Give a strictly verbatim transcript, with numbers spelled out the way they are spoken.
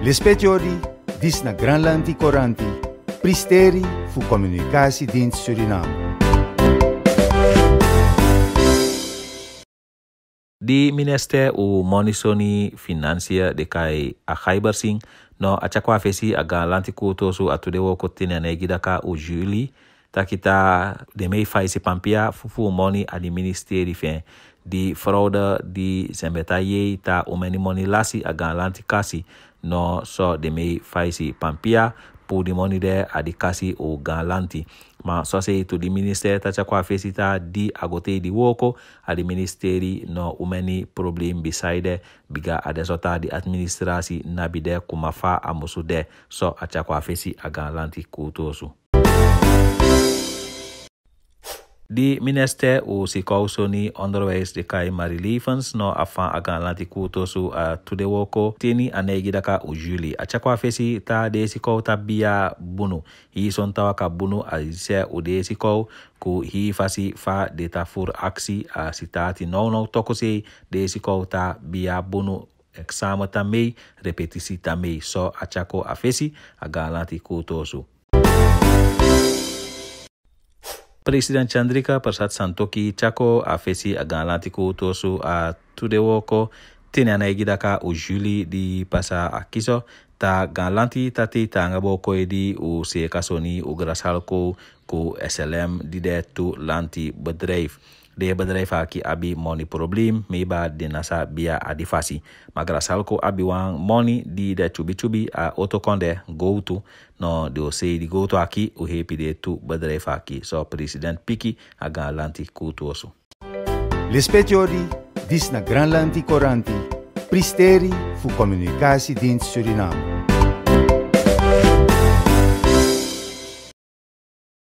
L'espetiori dis na Granlandi Coranti, pristeri fu Communicatiedienst Suriname. Di minister u monisoni financiën de kai a Khaibersing no a chakwa fesi a Granlandi kuto su atude wo kotine na gidaka u juli takita de mei faisi pampia fufu moni a di ministeri fen di fraude di sembetaye ta umeni moni lasi a Granlandi kasi no so de mei faisi pampia pu di moni de a di kasi u Granlandi. Ma so se tu di minister ta chakwa fesita di agote di woko a di ministeri no umeni problem beside biga adesota di administrasi nabide kumafa amusude so a chakwa fesi a Granlandi kutosu. Di minister u sikausoni onderwijs de kai Marie Levens no afan a Granlandi kutosu a tude woko teni anegi daka u juli. A chakwa fesi ta de sikou ta biya bunu. Hi son tawa ka bunu a se u de sikou ku hi fasi fa de ta fur aksi a sitati no no tokose de sikou ta biya bunu examen ta mei repetisi ta mei so a chako a fesi a Granlandi kutosu. President Chandrika Persat Santokhi chako a fesi a Granlandi kutosu a tude woko tene anegi daka u juli di pasa a kiso ta Granlandi tati ta ngabo koe di u se kasoni u grasalko ku S L M di de tu lanti bedrijf. De bedrijf aki abi money problem meba de nasa bia adifasi. Magrasalko abi wang money di de chubi chubi a otokonde go to no de o se di go to aki u hepi de tu bedrijf aki. So president Piki a Granlandi kutosu. L'espetiori dis na Granlandi Coranti, pristeri fu Communicatiedienst Suriname.